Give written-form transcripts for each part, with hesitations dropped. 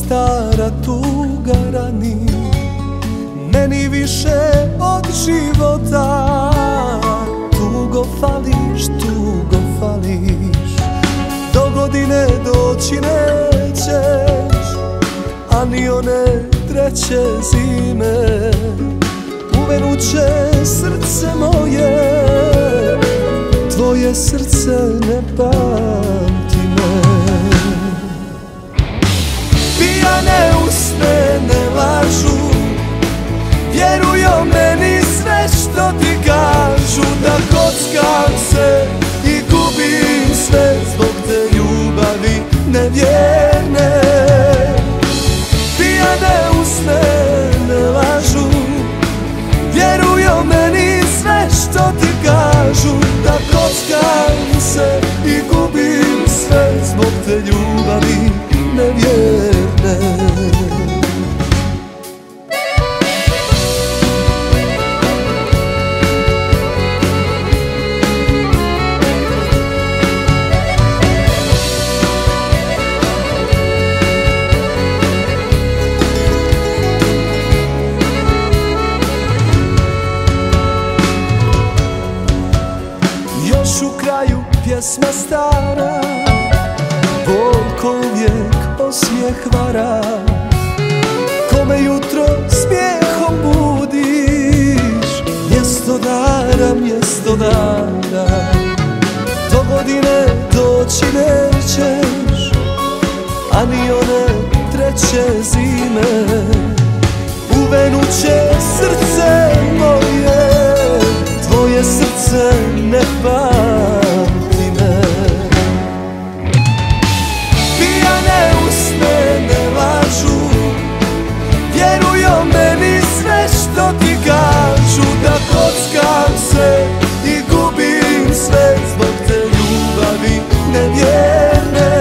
stara tuga rani, meni više od života. Tugo fališ, tugo fališ, do godine doći nećeš, a ni one treće zime uvenuće srce moje, tvoje srce ne pamti me. Pijane usne ne lažu, vjeruju meni sve što ti kažu, da kockam se i gubim sve zbog te ljubavi nevjerne. Pijane usne ne lažu, vjeruju meni sve što ti kažu, da kockam se i gubim sve zbog te ljubavi nevjerne. Još u kraju pjesma stara, bol ko uvijek osmijeh vara, kome jutro smijehom budiš, mjesto dara, mjesto dara. Do godine doći nećeš, a ni one treće zime uvenuće srce moje, tvoje srce ne pamti me. Pijane usne ne lažu, vjeruju meni sve što ti kažu, da kockam se i gubim sve zbog te ljubavi nevjerne.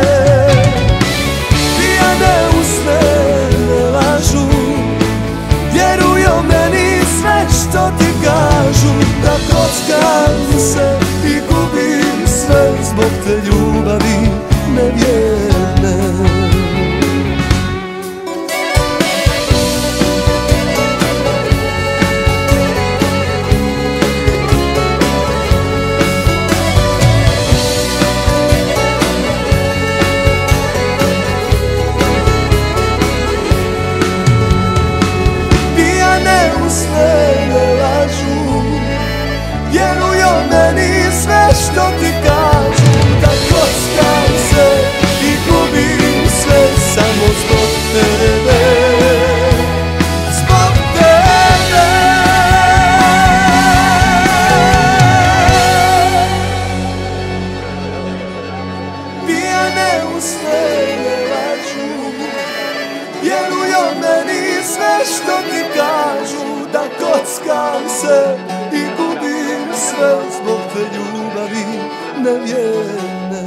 Pijane usne ne lažu, vjeruju meni sve što ti kažu, da kockam se i gubim sve zbog te ljubavi nevjerne. Pijane usne ne lažu, vjeruju meni sve što ti kažu, da kockam se i gubim sve samo zbog tebe, zbog tebe. Pijane usne ne lažu, vjeruju meni sve što ti kažu, da kockam se i gubim sve zbog te ljubavi nevjerne.